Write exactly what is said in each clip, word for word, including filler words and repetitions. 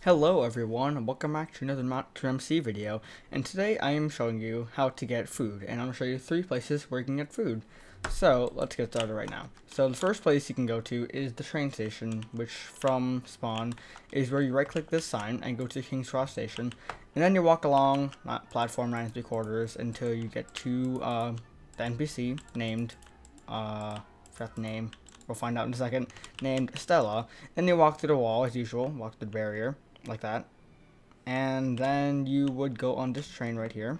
Hello everyone, and welcome back to another KnockturnMC video, and today I am showing you how to get food, and I'm going to show you three places where you can get food. So, let's get started right now. So, the first place you can go to is the train station, which from spawn is where you right click this sign and go to the King's Cross station, and then you walk along not platform nine and three quarters until you get to uh, the N P C named, uh, forgot the name, we'll find out in a second, named Stella. Then you walk through the wall as usual, walk through the barrier, like that, and then you would go on this train right here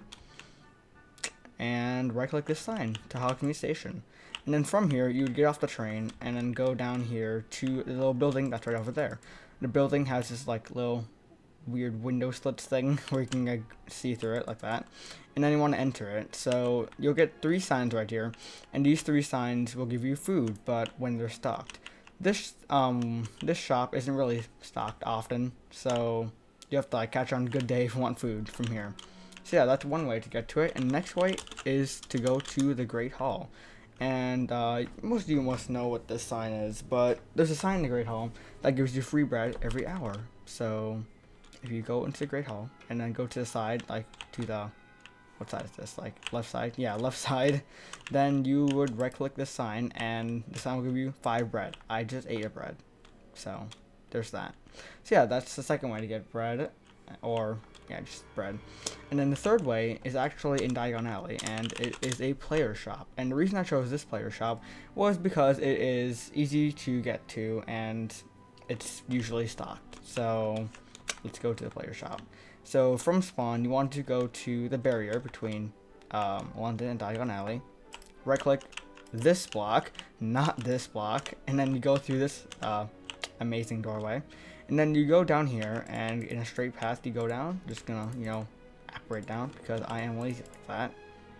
and right click this sign to Hogwarts station, and then from here you would get off the train and then go down here to the little building that's right over there. The building has this like little weird window slits thing where you can like, see through it like that, and then you want to enter it. So you'll get three signs right here, and these three signs will give you food, but when they're stocked. This um this shop isn't really stocked often, so you have to like catch on a good day if you want food from here. So yeah, that's one way to get to it, and the next way is to go to the Great Hall. And uh, most of you must know what this sign is, but there's a sign in the Great Hall that gives you free bread every hour. So if you go into the Great Hall and then go to the side, like to the what side is this? Like left side? Yeah, left side. Then you would right click this sign and the sign will give you five bread. I just ate a bread. So there's that. So yeah, that's the second way to get bread, or yeah, just bread. And then the third way is actually in Diagon Alley, and it is a player shop. And the reason I chose this player shop was because it is easy to get to and it's usually stocked. So let's go to the player shop. So from spawn, you want to go to the barrier between um, London and Diagon Alley. Right click this block, not this block, and then you go through this uh, amazing doorway. And then you go down here, and in a straight path you go down. Just gonna, you know, operate down because I am lazy like that.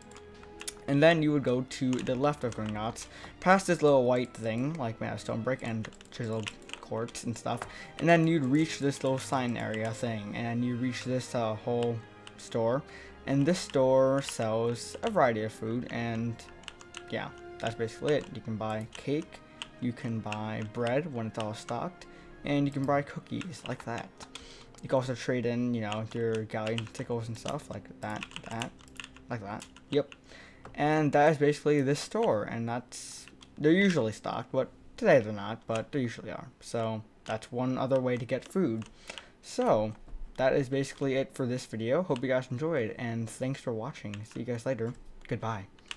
And then you would go to the left of Gringotts, past this little white thing, like made out of stone brick and chiseled quartz and stuff, and then you'd reach this little sign area thing, and you reach this uh, whole store, and this store sells a variety of food, and yeah, that's basically it. You can buy cake, you can buy bread when it's all stocked, and you can buy cookies like that. You can also trade in, you know, your galleon tickles and stuff like that, that, like that. Yep. And that is basically this store, and that's, they're usually stocked, but today they're not, but they usually are. So that's one other way to get food. So that is basically it for this video. Hope you guys enjoyed, and thanks for watching. See you guys later. Goodbye.